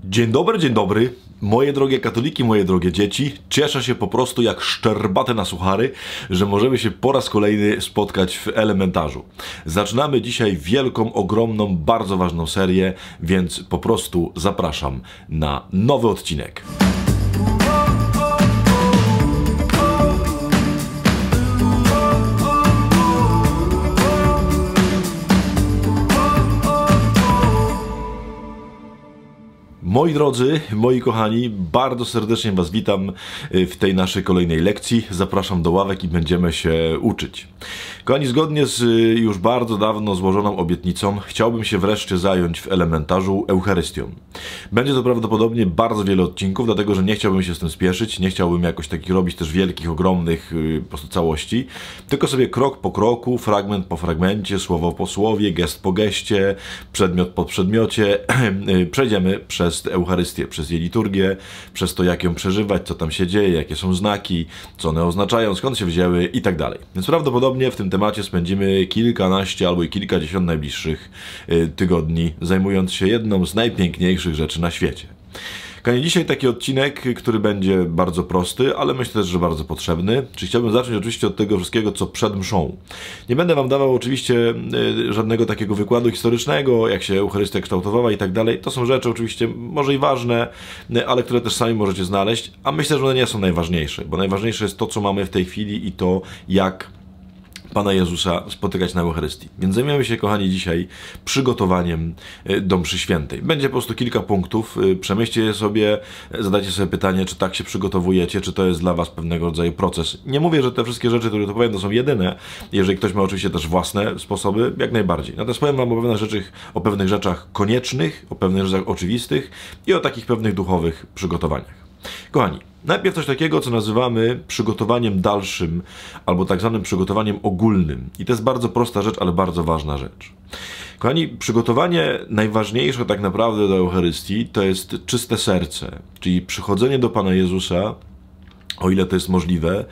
Dzień dobry, moje drogie katoliki, moje drogie dzieci. Cieszę się po prostu jak szczerbaty na suchary, że możemy się po raz kolejny spotkać w elementarzu. Zaczynamy dzisiaj wielką, ogromną, bardzo ważną serię, więc po prostu zapraszam na nowy odcinek. Moi drodzy, moi kochani, bardzo serdecznie Was witam w tej naszej kolejnej lekcji. Zapraszam do ławek i będziemy się uczyć. Kochani, zgodnie z już bardzo dawno złożoną obietnicą, chciałbym się wreszcie zająć w elementarzu Eucharystią. Będzie to prawdopodobnie bardzo wiele odcinków, dlatego że nie chciałbym się z tym spieszyć, nie chciałbym jakoś takich robić też wielkich, ogromnych po prostu całości, tylko sobie krok po kroku, fragment po fragmencie, słowo po słowie, gest po geście, przedmiot po przedmiocie przejdziemy przez Eucharystię, przez jej liturgię, przez to, jak ją przeżywać, co tam się dzieje, jakie są znaki, co one oznaczają, skąd się wzięły i tak dalej. Więc prawdopodobnie w tym temacie spędzimy kilkanaście albo i kilkadziesiąt najbliższych tygodni, zajmując się jedną z najpiękniejszych rzeczy na świecie. Kochani, dzisiaj taki odcinek, który będzie bardzo prosty, ale myślę też, że bardzo potrzebny. Czyli chciałbym zacząć oczywiście od tego wszystkiego, co przed mszą. Nie będę Wam dawał oczywiście żadnego takiego wykładu historycznego, jak się Eucharystia kształtowała i tak dalej. To są rzeczy oczywiście może i ważne, ale które też sami możecie znaleźć, a myślę, że one nie są najważniejsze, bo najważniejsze jest to, co mamy w tej chwili i to, jak Pana Jezusa spotykać na Eucharystii. Więc zajmiemy się, kochani, dzisiaj przygotowaniem do mszy świętej. Będzie po prostu kilka punktów, przemyślcie je sobie, zadajcie sobie pytanie, czy tak się przygotowujecie, czy to jest dla Was pewnego rodzaju proces. Nie mówię, że te wszystkie rzeczy, które tu powiem, to są jedyne. Jeżeli ktoś ma oczywiście też własne sposoby, jak najbardziej. Natomiast powiem Wam o pewnych rzeczach koniecznych, o pewnych rzeczach oczywistych i o takich pewnych duchowych przygotowaniach. Kochani, najpierw coś takiego, co nazywamy przygotowaniem dalszym, albo tak zwanym przygotowaniem ogólnym. I to jest bardzo prosta rzecz, ale bardzo ważna rzecz. Kochani, przygotowanie najważniejsze tak naprawdę do Eucharystii to jest czyste serce, czyli przychodzenie do Pana Jezusa, o ile to jest możliwe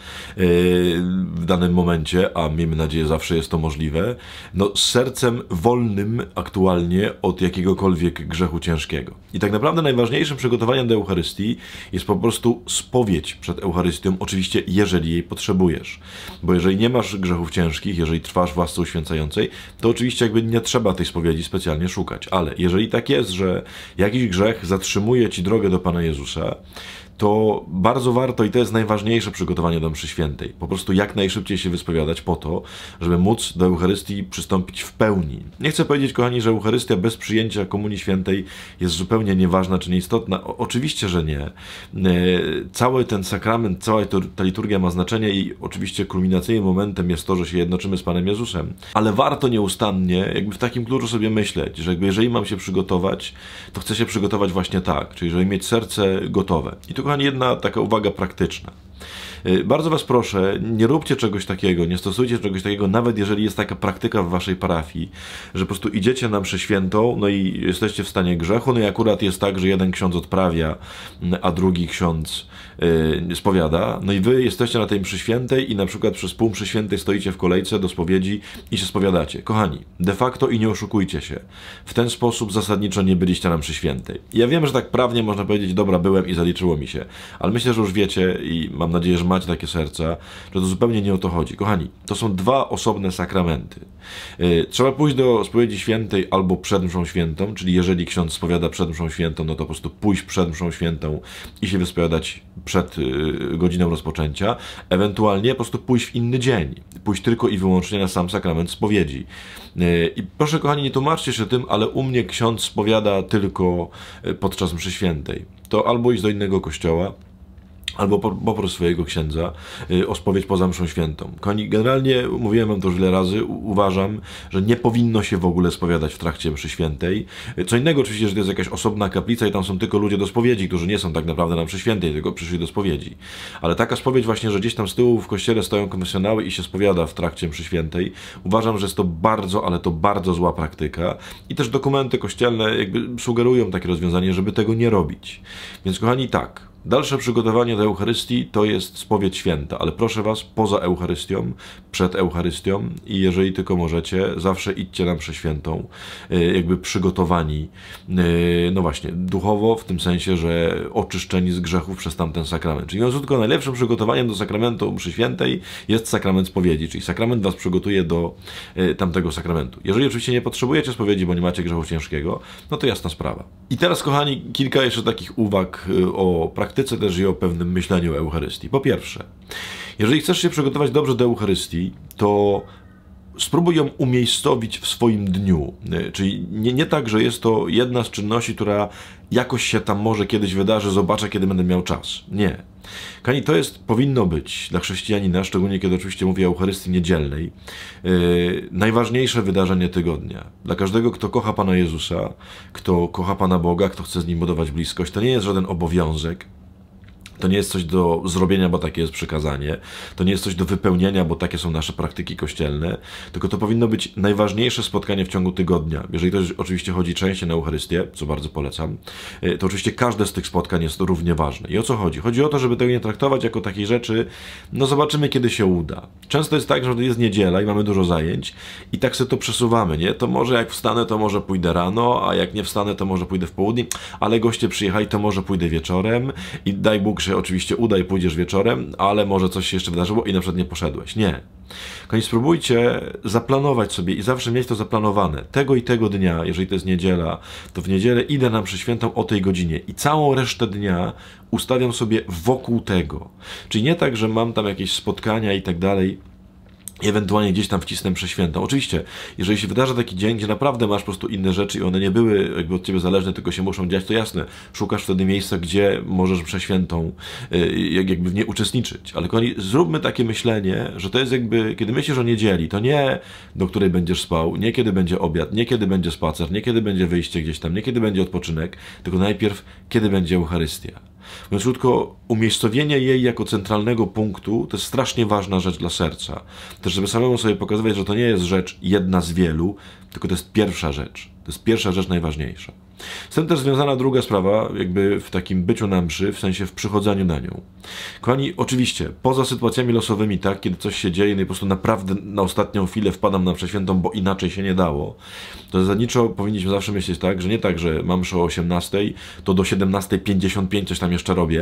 w danym momencie, a miejmy nadzieję, zawsze jest to możliwe, no z sercem wolnym aktualnie od jakiegokolwiek grzechu ciężkiego. I tak naprawdę najważniejszym przygotowaniem do Eucharystii jest po prostu spowiedź przed Eucharystią, oczywiście jeżeli jej potrzebujesz. Bo jeżeli nie masz grzechów ciężkich, jeżeli trwasz w łasce uświęcającej, to oczywiście jakby nie trzeba tej spowiedzi specjalnie szukać. Ale jeżeli tak jest, że jakiś grzech zatrzymuje Ci drogę do Pana Jezusa, to bardzo warto, i to jest najważniejsze przygotowanie do mszy świętej, po prostu jak najszybciej się wyspowiadać po to, żeby móc do Eucharystii przystąpić w pełni. Nie chcę powiedzieć, kochani, że Eucharystia bez przyjęcia Komunii Świętej jest zupełnie nieważna czy nieistotna. Oczywiście, że nie. Cały ten sakrament, cała ta liturgia ma znaczenie i oczywiście kulminacyjnym momentem jest to, że się jednoczymy z Panem Jezusem. Ale warto nieustannie jakby w takim kluczu sobie myśleć, że jakby jeżeli mam się przygotować, to chcę się przygotować właśnie tak, czyli żeby mieć serce gotowe. I tu, kochani, jedna taka uwaga praktyczna. Bardzo Was proszę, nie róbcie czegoś takiego, nie stosujcie czegoś takiego, nawet jeżeli jest taka praktyka w Waszej parafii, że po prostu idziecie na mszę świętą, no i jesteście w stanie grzechu, no i akurat jest tak, że jeden ksiądz odprawia, a drugi ksiądz spowiada, no i Wy jesteście na tej mszy świętej i na przykład przez pół mszy świętej stoicie w kolejce do spowiedzi i się spowiadacie. Kochani, de facto i nie oszukujcie się, w ten sposób zasadniczo nie byliście na mszy świętej. Ja wiem, że tak prawnie można powiedzieć, dobra, byłem i zaliczyło mi się, ale myślę, że już wiecie i mam nadzieję, że macie takie serca, że to zupełnie nie o to chodzi. Kochani, to są dwa osobne sakramenty. Trzeba pójść do spowiedzi świętej albo przed mszą świętą, czyli jeżeli ksiądz spowiada przed mszą świętą, no to po prostu pójść przed mszą świętą i się wyspowiadać przed godziną rozpoczęcia, ewentualnie po prostu pójść w inny dzień, pójść tylko i wyłącznie na sam sakrament spowiedzi. I proszę, kochani, nie tłumaczcie się tym, ale u mnie ksiądz spowiada tylko podczas mszy świętej. To albo iść do innego kościoła, albo poproś swojego księdza o spowiedź poza mszą świętą. Kochani, generalnie, mówiłem Wam to już wiele razy, uważam, że nie powinno się w ogóle spowiadać w trakcie mszy świętej. Co innego oczywiście, że to jest jakaś osobna kaplica i tam są tylko ludzie do spowiedzi, którzy nie są tak naprawdę na mszy świętej, tylko przyszli do spowiedzi. Ale taka spowiedź właśnie, że gdzieś tam z tyłu w kościele stoją konfesjonały i się spowiada w trakcie mszy świętej, uważam, że jest to bardzo, ale to bardzo zła praktyka i też dokumenty kościelne jakby sugerują takie rozwiązanie, żeby tego nie robić. Więc, kochani, tak, Dalsze przygotowanie do Eucharystii to jest spowiedź święta, ale proszę was, poza Eucharystią, przed Eucharystią i jeżeli tylko możecie, zawsze idźcie na mszę świętą, jakby przygotowani, no właśnie, duchowo, w tym sensie, że oczyszczeni z grzechów przez tamten sakrament. Czyli mówiąc krótko, najlepszym przygotowaniem do sakramentu mszy świętej jest sakrament spowiedzi, czyli sakrament was przygotuje do tamtego sakramentu. Jeżeli oczywiście nie potrzebujecie spowiedzi, bo nie macie grzechu ciężkiego, no to jasna sprawa. I teraz, kochani, kilka jeszcze takich uwag o praktyce też i o pewnym myśleniu o Eucharystii. Po pierwsze, jeżeli chcesz się przygotować dobrze do Eucharystii, to spróbuj ją umiejscowić w swoim dniu. Czyli nie tak, że jest to jedna z czynności, która jakoś się tam może kiedyś wydarzy, zobaczę, kiedy będę miał czas. Nie. Kochani, to powinno być dla chrześcijanina, szczególnie kiedy oczywiście mówię o Eucharystii niedzielnej, najważniejsze wydarzenie tygodnia. Dla każdego, kto kocha Pana Jezusa, kto kocha Pana Boga, kto chce z Nim budować bliskość, to nie jest żaden obowiązek. To nie jest coś do zrobienia, bo takie jest przykazanie. To nie jest coś do wypełnienia, bo takie są nasze praktyki kościelne. Tylko to powinno być najważniejsze spotkanie w ciągu tygodnia. Jeżeli to oczywiście chodzi częściej na Eucharystię, co bardzo polecam, to oczywiście każde z tych spotkań jest równie ważne. I o co chodzi? Chodzi o to, żeby tego nie traktować jako takiej rzeczy, no zobaczymy, kiedy się uda. Często jest tak, że jest niedziela i mamy dużo zajęć i tak sobie to przesuwamy, nie? To może jak wstanę, to może pójdę rano, a jak nie wstanę, to może pójdę w południe, ale goście przyjechali, to może pójdę wieczorem i daj Bóg, że oczywiście uda i pójdziesz wieczorem, ale może coś się jeszcze wydarzyło i na przykład nie poszedłeś. Nie. Kochani, spróbujcie zaplanować sobie i zawsze mieć to zaplanowane. Tego i tego dnia, jeżeli to jest niedziela, to w niedzielę idę na mszę świętą o tej godzinie i całą resztę dnia ustawiam sobie wokół tego. Czyli nie tak, że mam tam jakieś spotkania i tak dalej, ewentualnie gdzieś tam wcisnę mszę świętą. Oczywiście, jeżeli się wydarza taki dzień, gdzie naprawdę masz po prostu inne rzeczy i one nie były jakby od ciebie zależne, tylko się muszą dziać, to jasne, szukasz wtedy miejsca, gdzie możesz mszę świętą jakby w niej uczestniczyć. Ale kochani, zróbmy takie myślenie, że to jest jakby, kiedy myślisz o niedzieli, to nie do której będziesz spał, nie kiedy będzie obiad, nie kiedy będzie spacer, nie kiedy będzie wyjście gdzieś tam, nie kiedy będzie odpoczynek, tylko najpierw kiedy będzie Eucharystia. Mówiąc krótko, umiejscowienie jej jako centralnego punktu to jest strasznie ważna rzecz dla serca. Też żeby samemu sobie pokazywać, że to nie jest rzecz jedna z wielu, tylko to jest pierwsza rzecz. To jest pierwsza rzecz najważniejsza. Z tym też związana druga sprawa, jakby w takim byciu na mszy, w sensie w przychodzeniu na nią. Kochani, oczywiście, poza sytuacjami losowymi, tak, kiedy coś się dzieje, no i po prostu naprawdę na ostatnią chwilę wpadam na mszę świętą, bo inaczej się nie dało, to zasadniczo powinniśmy zawsze myśleć tak, że nie tak, że mam mszę o 18, to do 17:55 coś tam jeszcze robię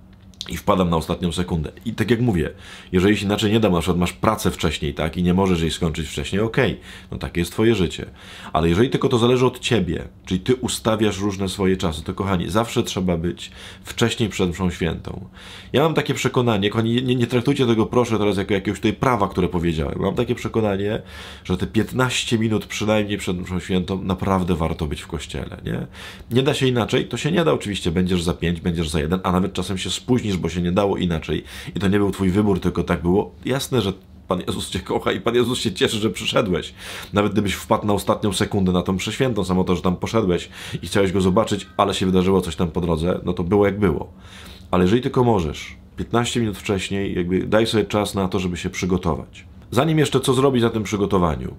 i wpadam na ostatnią sekundę. I tak jak mówię, jeżeli się inaczej nie da, na przykład masz pracę wcześniej, tak, i nie możesz jej skończyć wcześniej, okej, no takie jest twoje życie. Ale jeżeli tylko to zależy od ciebie, czyli ty ustawiasz różne swoje czasy, to kochani, zawsze trzeba być wcześniej przed mszą świętą. Ja mam takie przekonanie, kochani, nie traktujcie tego proszę teraz jako jakiegoś tutaj prawa, które powiedziałem. Mam takie przekonanie, że te 15 minut przynajmniej przed mszą świętą naprawdę warto być w kościele, nie? Nie da się inaczej, to się nie da oczywiście, będziesz za 5, będziesz za 1, a nawet czasem się spóźnisz, bo się nie dało inaczej i to nie był twój wybór, tylko tak było. Jasne, że Pan Jezus cię kocha i Pan Jezus się cieszy, że przyszedłeś. Nawet gdybyś wpadł na ostatnią sekundę na tą mszę świętą, samo to, że tam poszedłeś i chciałeś go zobaczyć, ale się wydarzyło coś tam po drodze, no to było jak było. Ale jeżeli tylko możesz, 15 minut wcześniej, jakby daj sobie czas na to, żeby się przygotować. Zanim jeszcze co zrobić na tym przygotowaniu,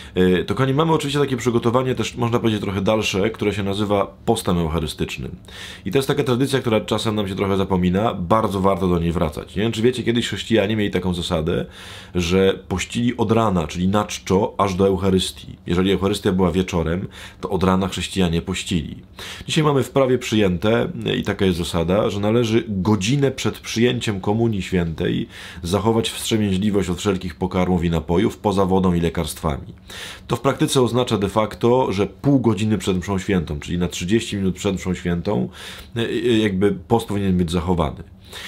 to kochani, mamy oczywiście takie przygotowanie też, można powiedzieć, trochę dalsze, które się nazywa postem eucharystycznym. I to jest taka tradycja, która czasem nam się trochę zapomina, bardzo warto do niej wracać. Nie wiem, czy wiecie, kiedyś chrześcijanie mieli taką zasadę, że pościli od rana, czyli na czczo, aż do Eucharystii. Jeżeli Eucharystia była wieczorem, to od rana chrześcijanie pościli. Dzisiaj mamy w prawie przyjęte, i taka jest zasada, że należy godzinę przed przyjęciem Komunii Świętej zachować wstrzemięźliwość od wszelkich pokarmów i napojów, poza wodą i lekarstwami. To w praktyce oznacza de facto, że pół godziny przed mszą świętą, czyli na 30 minut przed mszą świętą, jakby post powinien być zachowany.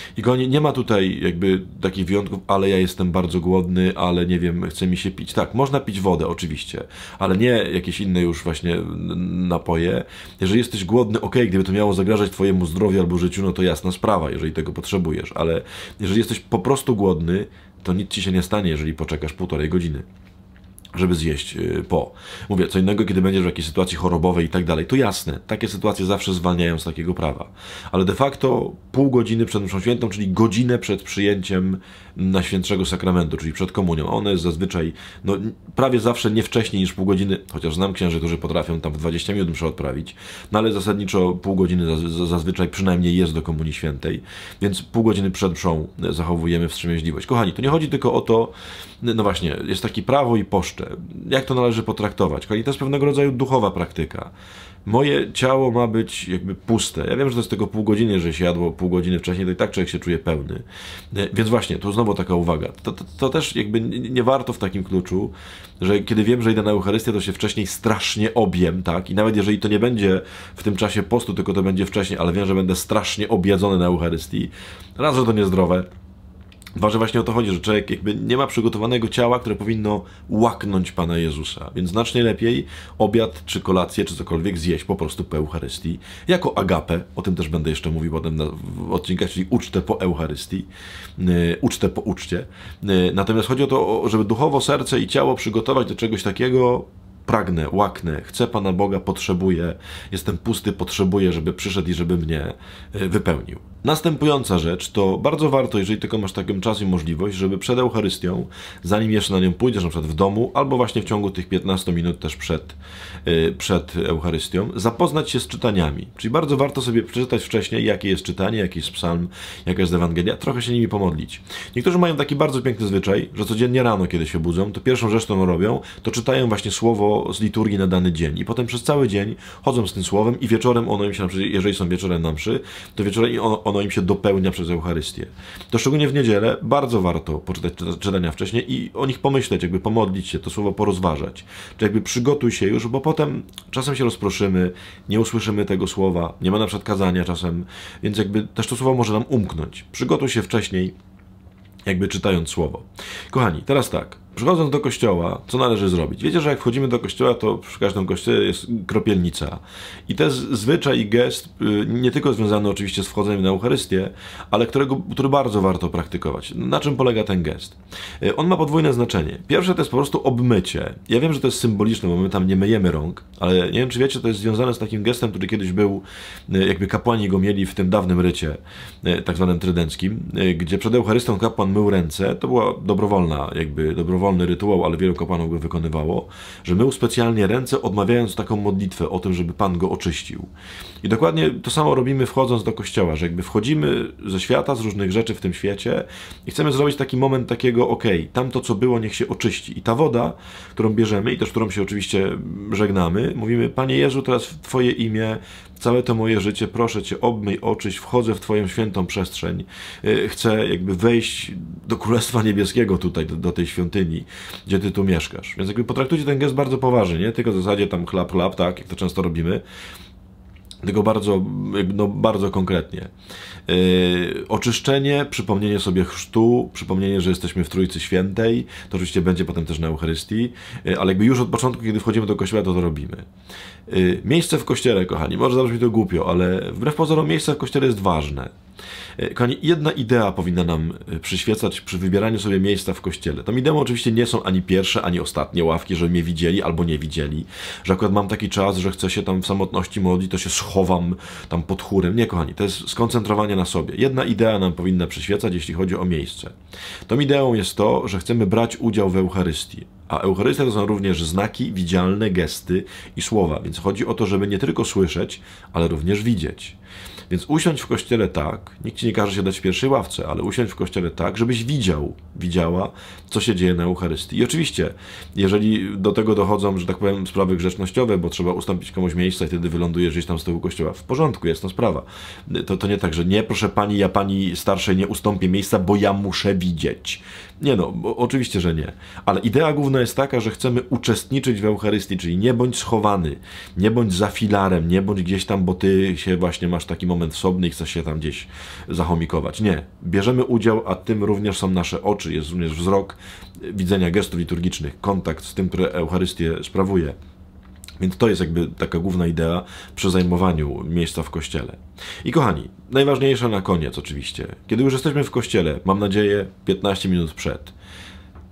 I nie ma tutaj jakby takich wyjątków, ale ja jestem bardzo głodny, ale nie wiem, chce mi się pić. Tak, można pić wodę oczywiście, ale nie jakieś inne już właśnie napoje. Jeżeli jesteś głodny, okej, gdyby to miało zagrażać twojemu zdrowiu albo życiu, no to jasna sprawa, jeżeli tego potrzebujesz, ale jeżeli jesteś po prostu głodny, to nic ci się nie stanie, jeżeli poczekasz 1,5 godziny. żeby zjeść po. Mówię, co innego, kiedy będziesz w jakiejś sytuacji chorobowej i tak dalej. To jasne, takie sytuacje zawsze zwalniają z takiego prawa. Ale de facto pół godziny przed mszą świętą, czyli godzinę przed przyjęciem Najświętszego Sakramentu, czyli przed komunią. One jest zazwyczaj, no prawie zawsze nie wcześniej niż pół godziny, chociaż znam księży, którzy potrafią tam w 20 minut mszę odprawić, no ale zasadniczo pół godziny zazwyczaj przynajmniej jest do Komunii Świętej, więc pół godziny przed mszą zachowujemy wstrzemięźliwość. Kochani, to nie chodzi tylko o to, no właśnie, jest takie prawo i poszcze. Jak to należy potraktować? Kochani, to jest pewnego rodzaju duchowa praktyka. Moje ciało ma być jakby puste. Ja wiem, że to jest tylko pół godziny, że się jadło pół godziny wcześniej, to i tak człowiek się czuje pełny. Więc właśnie, tu znowu taka uwaga. To też jakby nie warto w takim kluczu, że kiedy wiem, że idę na Eucharystię, to się wcześniej strasznie objem, tak? I nawet jeżeli to nie będzie w tym czasie postu, tylko to będzie wcześniej, ale wiem, że będę strasznie objedzony na Eucharystii. Raz, że to niezdrowe. Dwa, że właśnie o to chodzi, że człowiek jakby nie ma przygotowanego ciała, które powinno łaknąć Pana Jezusa. Więc znacznie lepiej obiad, czy kolację, czy cokolwiek zjeść po prostu po Eucharystii. Jako agapę, o tym też będę jeszcze mówił potem w odcinkach, czyli ucztę po Eucharystii, ucztę po uczcie. Natomiast chodzi o to, żeby duchowo serce i ciało przygotować do czegoś takiego. Pragnę, łaknę, chcę Pana Boga, potrzebuję, jestem pusty, potrzebuję, żeby przyszedł i żeby mnie wypełnił. Następująca rzecz, to bardzo warto, jeżeli tylko masz taką czas i możliwość, żeby przed Eucharystią, zanim jeszcze na nią pójdziesz, na przykład w domu, albo właśnie w ciągu tych 15 minut też przed Eucharystią, zapoznać się z czytaniami. Czyli bardzo warto sobie przeczytać wcześniej, jakie jest czytanie, jaki jest psalm, jaka jest Ewangelia, trochę się nimi pomodlić. Niektórzy mają taki bardzo piękny zwyczaj, że codziennie rano, kiedy się budzą, to pierwszą rzecz, którą robią, to czytają właśnie słowo z liturgii na dany dzień i potem przez cały dzień chodzą z tym słowem i wieczorem ono im się, jeżeli są wieczorem na mszy, to wieczorem ono im się dopełnia przez Eucharystię. To szczególnie w niedzielę bardzo warto poczytać czytania wcześniej i o nich pomyśleć, jakby pomodlić się, to słowo porozważać. Czy jakby przygotuj się już, bo potem czasem się rozproszymy, nie usłyszymy tego słowa, nie ma na przykład kazania czasem, więc jakby też to słowo może nam umknąć. Przygotuj się wcześniej, jakby czytając słowo. Kochani, teraz tak. Przychodząc do kościoła, co należy zrobić? Wiecie, że jak wchodzimy do kościoła, to przy każdym kościele jest kropielnica. I to jest zwyczaj i gest, nie tylko związany oczywiście z wchodzeniem na Eucharystię, ale który bardzo warto praktykować. Na czym polega ten gest? On ma podwójne znaczenie. Pierwsze to jest po prostu obmycie. Ja wiem, że to jest symboliczne, bo my tam nie myjemy rąk, ale nie wiem, czy wiecie, to jest związane z takim gestem, który kiedyś był, jakby kapłani go mieli w tym dawnym rycie, tak zwanym trydenckim, gdzie przed Eucharystią kapłan mył ręce. To była dobrowolny rytuał, ale wielu kapłanów go wykonywało, że mył specjalnie ręce, odmawiając taką modlitwę o tym, żeby Pan go oczyścił. I dokładnie to samo robimy wchodząc do kościoła, że jakby wchodzimy ze świata, z różnych rzeczy w tym świecie i chcemy zrobić taki moment takiego, okej, tamto co było, niech się oczyści. I ta woda, którą bierzemy i też którą się oczywiście żegnamy, mówimy, Panie Jezu, teraz w Twoje imię, całe to moje życie, proszę Cię, obmyj, oczyść, wchodzę w Twoją świętą przestrzeń. Chcę jakby wejść do Królestwa Niebieskiego tutaj, do tej świątyni, gdzie Ty tu mieszkasz. Więc jakby potraktujcie ten gest bardzo poważnie, nie tylko w zasadzie tam chlap, tak, jak to często robimy, tylko bardzo konkretnie. Oczyszczenie, przypomnienie sobie chrztu, przypomnienie, że jesteśmy w Trójcy Świętej, to oczywiście będzie potem też na Eucharystii, ale jakby już od początku, kiedy wchodzimy do kościoła, to robimy. Miejsce w kościele, kochani, może zabrzmi to głupio, ale wbrew pozorom miejsce w kościele jest ważne. Kochani, jedna idea powinna nam przyświecać przy wybieraniu sobie miejsca w kościele. Tą ideą oczywiście nie są ani pierwsze, ani ostatnie ławki, żeby mnie widzieli albo nie widzieli, że akurat mam taki czas, że chcę się tam w samotności modlić, to się schowam tam pod chórem. Nie, kochani, to jest skoncentrowanie na sobie. Jedna idea nam powinna przyświecać, jeśli chodzi o miejsce. Tą ideą jest to, że chcemy brać udział w Eucharystii. A Eucharystia to są również znaki, widzialne gesty i słowa. Więc chodzi o to, żeby nie tylko słyszeć, ale również widzieć. Więc usiądź w kościele tak, nikt ci nie każe się dać w pierwszej ławce, ale usiądź w kościele tak, żebyś widziała, co się dzieje na Eucharystii. I oczywiście, jeżeli do tego dochodzą, że tak powiem, sprawy grzecznościowe, bo trzeba ustąpić komuś miejsca i wtedy wylądujesz gdzieś tam z tyłu kościoła, w porządku, jest to sprawa. To nie tak, że nie, proszę pani, ja pani starszej nie ustąpię miejsca, bo ja muszę widzieć. Nie no, oczywiście, że nie. Ale idea główna jest taka, że chcemy uczestniczyć w Eucharystii, czyli nie bądź schowany, nie bądź za filarem, nie bądź gdzieś tam, bo ty się właśnie masz taki moment wsobny i chcesz się tam gdzieś zachomikować. Nie. Bierzemy udział, a tym również są nasze oczy, jest również wzrok, widzenia gestów liturgicznych, kontakt z tym, który Eucharystię sprawuje. Więc to jest jakby taka główna idea przy zajmowaniu miejsca w kościele. I kochani, najważniejsze na koniec oczywiście. Kiedy już jesteśmy w kościele, mam nadzieję 15 minut przed,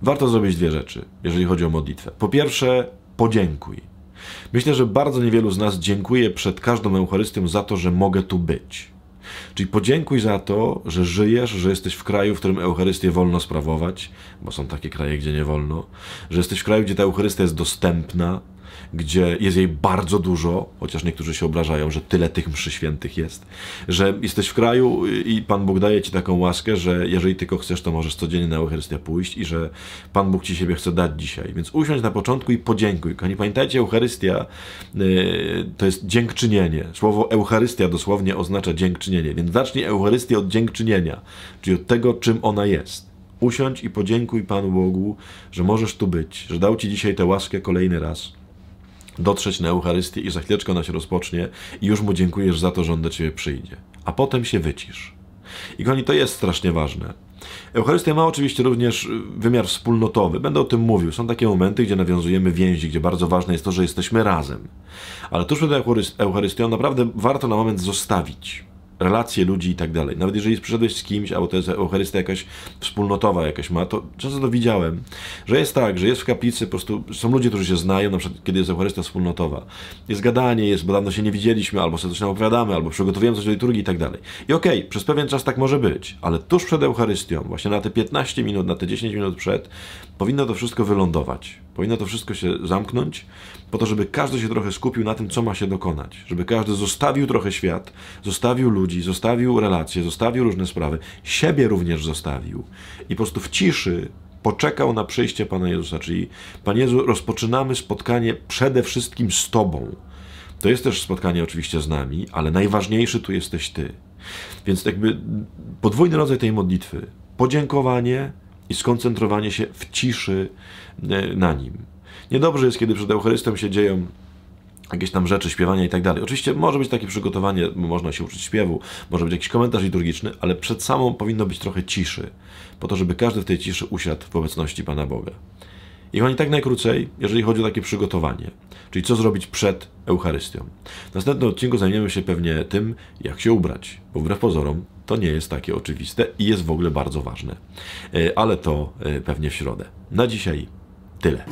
warto zrobić dwie rzeczy, jeżeli chodzi o modlitwę. Po pierwsze, podziękuj. Myślę, że bardzo niewielu z nas dziękuje przed każdą Eucharystią za to, że mogę tu być. Czyli podziękuj za to, że żyjesz, że jesteś w kraju, w którym Eucharystię wolno sprawować, bo są takie kraje, gdzie nie wolno, że jesteś w kraju, gdzie ta Eucharystia jest dostępna, gdzie jest jej bardzo dużo, chociaż niektórzy się obrażają, że tyle tych mszy świętych jest, że jesteś w kraju i Pan Bóg daje ci taką łaskę, że jeżeli tylko chcesz, to możesz codziennie na Eucharystię pójść i że Pan Bóg ci siebie chce dać dzisiaj. Więc usiądź na początku i podziękuj. Kochani, pamiętajcie, Eucharystia to jest dziękczynienie. Słowo Eucharystia dosłownie oznacza dziękczynienie, więc zacznij Eucharystię od dziękczynienia, czyli od tego, czym ona jest. Usiądź i podziękuj Panu Bogu, że możesz tu być, że dał ci dzisiaj tę łaskę kolejny raz. Dotrzeć na Eucharystię i za chwileczkę ona się rozpocznie i już mu dziękujesz za to, że on do ciebie przyjdzie. A potem się wycisz. I kochani, to jest strasznie ważne. Eucharystia ma oczywiście również wymiar wspólnotowy. Będę o tym mówił. Są takie momenty, gdzie nawiązujemy więzi, gdzie bardzo ważne jest to, że jesteśmy razem. Ale tuż przed Eucharystią naprawdę warto na moment zostawić relacje ludzi i tak dalej. Nawet jeżeli przyszedłeś z kimś, albo to jest Eucharystia jakaś wspólnotowa jakaś ma, to często to widziałem, że jest tak, że jest w kaplicy, po prostu są ludzie, którzy się znają, na przykład kiedy jest Eucharystia wspólnotowa. Jest gadanie, jest, bo dawno się nie widzieliśmy, albo sobie coś tam opowiadamy, albo przygotowujemy coś do liturgii i tak dalej. I okej, przez pewien czas tak może być, ale tuż przed Eucharystią, właśnie na te 15 minut, na te 10 minut przed, powinno to wszystko wylądować. Powinno to wszystko się zamknąć, po to, żeby każdy się trochę skupił na tym, co ma się dokonać. Żeby każdy zostawił trochę świat, zostawił ludzi, zostawił relacje, zostawił różne sprawy, siebie również zostawił i po prostu w ciszy poczekał na przyjście Pana Jezusa. Czyli, Panie Jezu, rozpoczynamy spotkanie przede wszystkim z Tobą. To jest też spotkanie oczywiście z nami, ale najważniejszy tu jesteś Ty. Więc jakby podwójny rodzaj tej modlitwy. Podziękowanie i skoncentrowanie się w ciszy na Nim. Niedobrze jest, kiedy przed Eucharystią się dzieją jakieś tam rzeczy, śpiewania i tak dalej. Oczywiście może być takie przygotowanie, można się uczyć śpiewu, może być jakiś komentarz liturgiczny, ale przed samą powinno być trochę ciszy, po to, żeby każdy w tej ciszy usiadł w obecności Pana Boga. I kochani, tak najkrócej, jeżeli chodzi o takie przygotowanie, czyli co zrobić przed Eucharystią. W następnym odcinku zajmiemy się pewnie tym, jak się ubrać, bo wbrew pozorom to nie jest takie oczywiste i jest w ogóle bardzo ważne. Ale to pewnie w środę. Na dzisiaj tyle.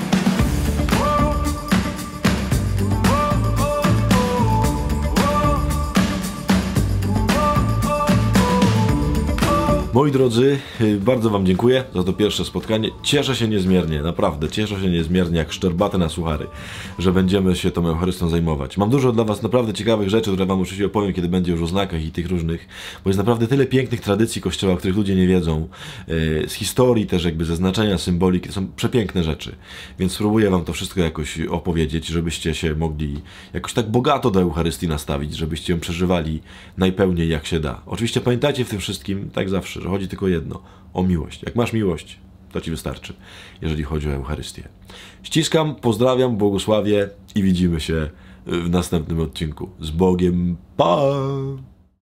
Moi drodzy, bardzo Wam dziękuję za to pierwsze spotkanie. Cieszę się niezmiernie, naprawdę, cieszę się niezmiernie jak szczerbaty na suchary, że będziemy się tą Eucharystią zajmować. Mam dużo dla Was naprawdę ciekawych rzeczy, które Wam oczywiście opowiem, kiedy będzie już o znakach i tych różnych, bo jest naprawdę tyle pięknych tradycji Kościoła, o których ludzie nie wiedzą, z historii też jakby, ze znaczenia, symboliki, to są przepiękne rzeczy. Więc spróbuję Wam to wszystko jakoś opowiedzieć, żebyście się mogli jakoś tak bogato do Eucharystii nastawić, żebyście ją przeżywali najpełniej jak się da. Oczywiście pamiętajcie w tym wszystkim, tak zawsze, że chodzi tylko jedno, o miłość. Jak masz miłość, to Ci wystarczy, jeżeli chodzi o Eucharystię. Ściskam, pozdrawiam, błogosławię i widzimy się w następnym odcinku. Z Bogiem, pa!